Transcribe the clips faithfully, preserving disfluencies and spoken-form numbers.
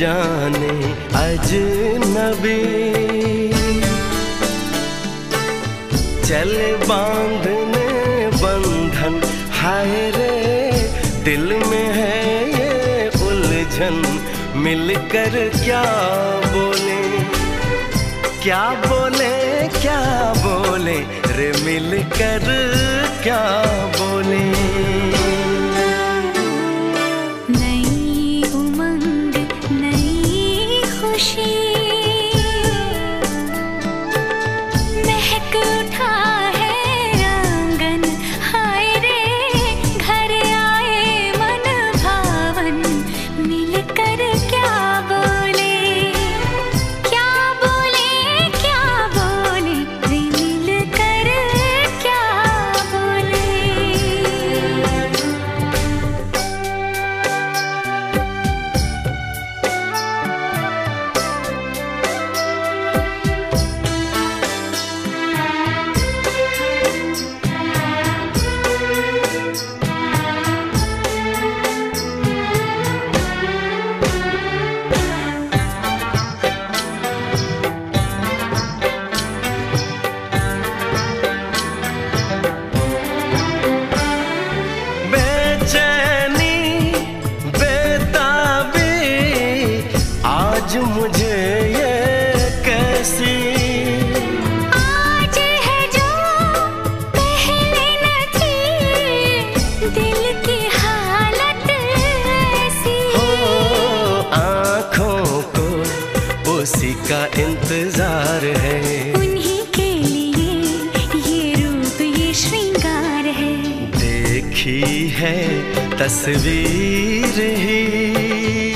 जाने अजनबी, चले बांधने बंधन, हाय रे दिल में है ये उलझन, मिलकर क्या बोले, क्या बोले क्या बोले रे मिलकर क्या बोले। नई उमंग नई खुशी महक उठा है आंगन, हाय रे घर आए मन भावन, मिलकर क्या बोले, क्या बोले क्या बोले रे मिलकर क्या बोले। बेचैनी बेताबी आज मुझे ये कैसी, आज है जो पहले न थी, दिल की हालत ऐसी, हो आँखों को उसी का इंतजार है, उन्हीं के लिए ये रूप ये श्रृंगार है, देखी है तस्वीर ही,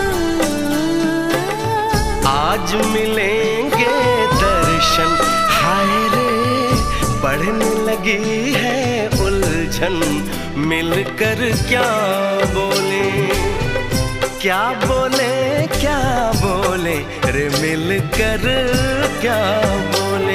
आज मिलेंगे दर्शन, हाय रे बढ़ने लगी है उलझन, मिलकर क्या बोले, क्या बोले क्या बोले रे मिलकर क्या बोले।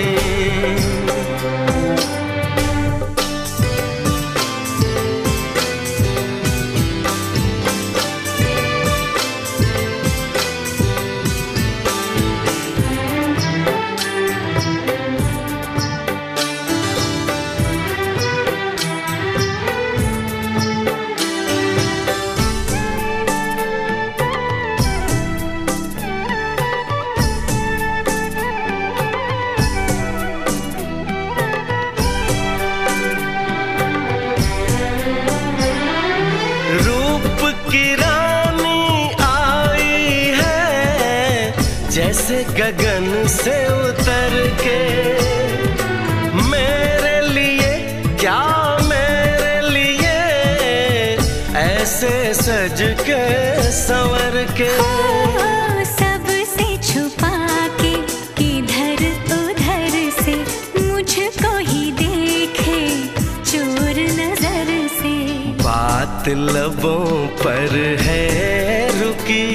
रूप की रानी आई है जैसे गगन से उतर के, मेरे लिए क्या मेरे लिए ऐसे सज के संवर के, सबसे छुपा के इधर उधर से मुझको ही देखे चोर नजर से, बात लबों पर है रुकी,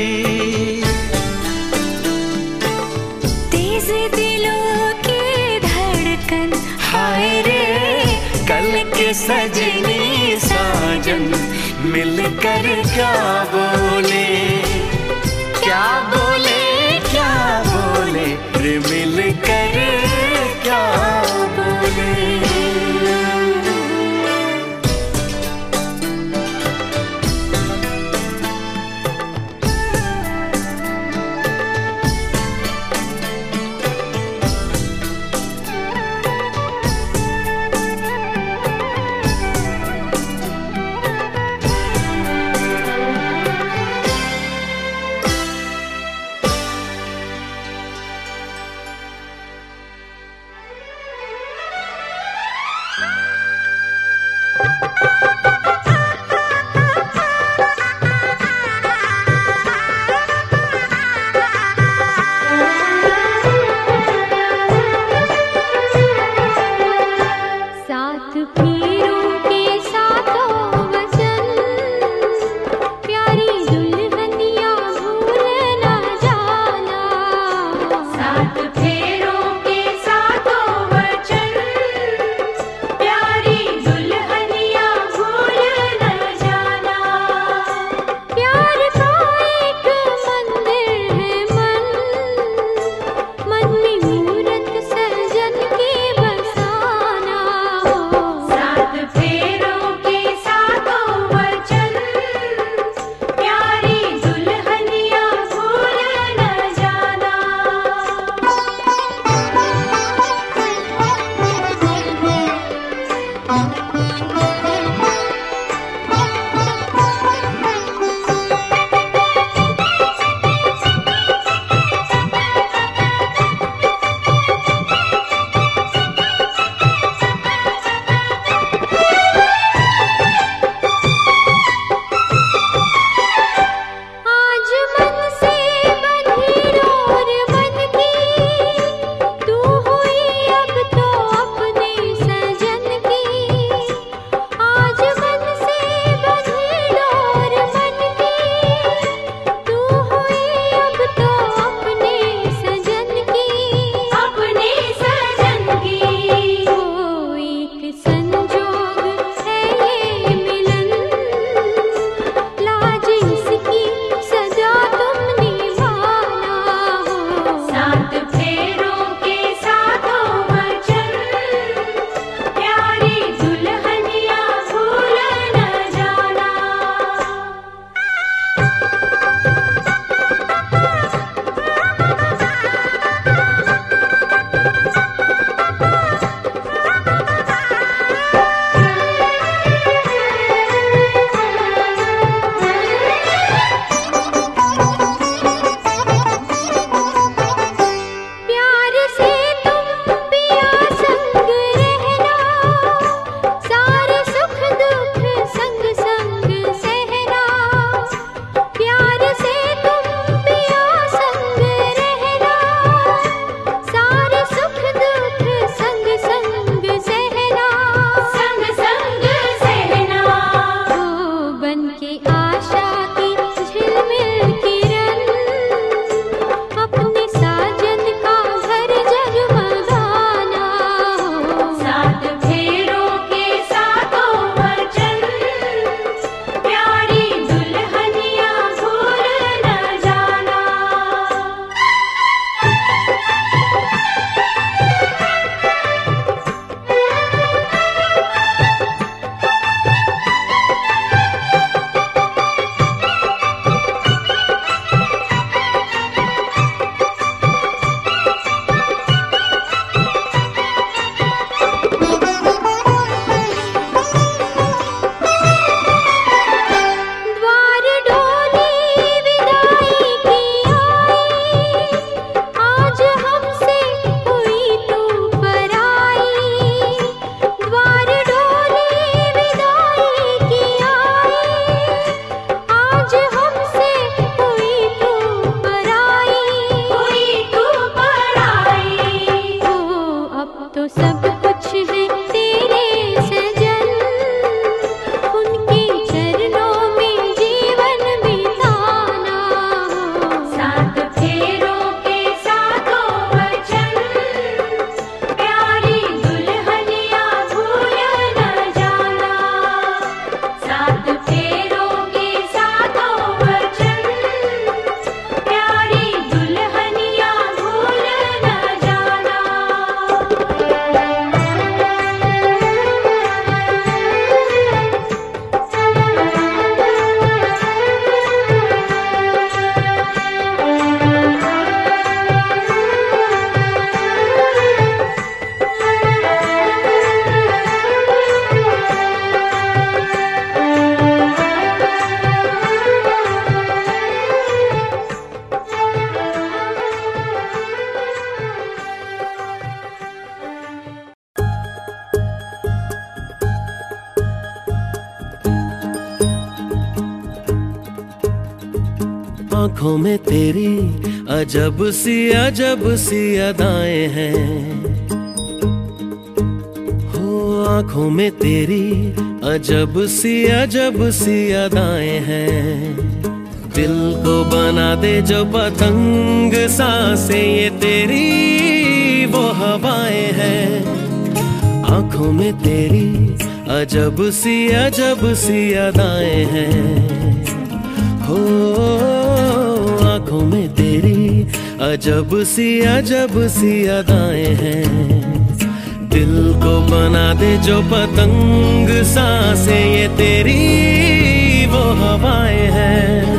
तेज दिलों की धड़कन, हाय रे कल के सजनी साजन, मिलकर क्या बोले, क्या बोले क्या बोले रे मिलकर क्या बोले। प्यारी दुल्हनिया आँखों में तेरी अजब सी अजब सी अदाएं हैं, हो आँखों में तेरी अजब सी अजब सी अदाएं हैं। दिल को बना दे जो पतंग सांसें ये तेरी वो हवाएं हैं। आँखों में तेरी अजब सी अजब सी अदाएं हैं, हो आँखों में तेरी अजब सी अजब सी अदाएं हैं। दिल को बना दे जो पतंग सांसें ये तेरी वो हवाएं हैं।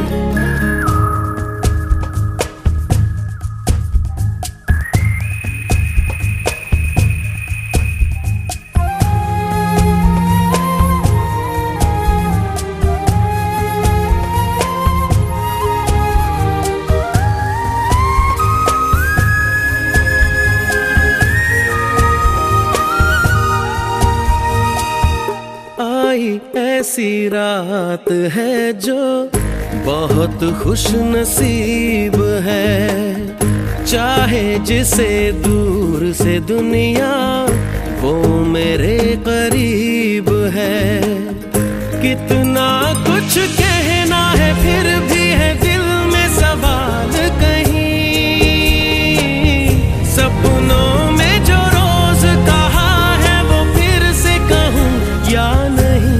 ऐसी रात है जो बहुत खुश नसीब है, चाहे जिसे दूर से दुनिया वो मेरे करीब है। कितना कुछ कहना है फिर भी है दिल में सवाल कहीं, सपनों में जो रोज कहा है वो फिर से कहूँ या नहीं।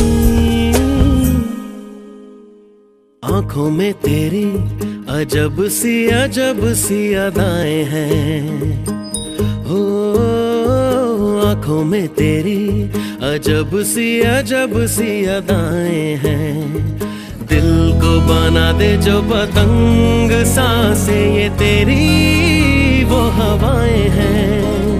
आँखों में तेरी अजब सी अजब सी अदाएं हैं, हो आँखों में तेरी अजब सी अजब सी अदाएं हैं। दिल को बना दे जो पतंग सांसें ये तेरी वो हवाएं हैं।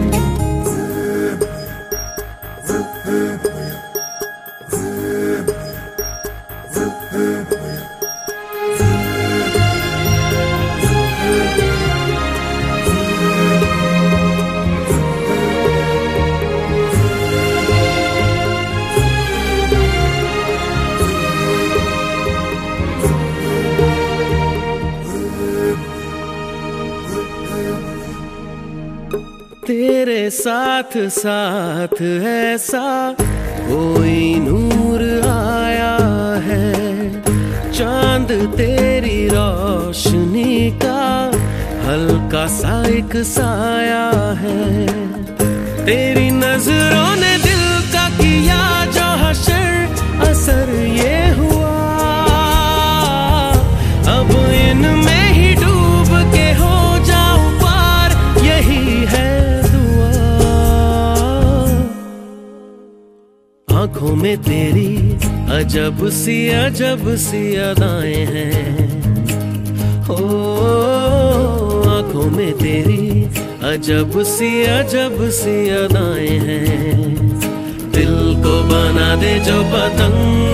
तेरे साथ साथ ऐसा कोई नूर आया है, चांद तेरी रोशनी का हल्का सा एक साया है। तेरी नजरों ने दिल का किया जो हशर असर ये हुआ, अब इनमें ही डूब के हो जाऊं पार यही है। आँखों में तेरी अजब सी अजब सी अदाएं हैं, हो आँखों में तेरी अजब सी अजब सी अदाएं हैं। दिल को बना दे जो पतंग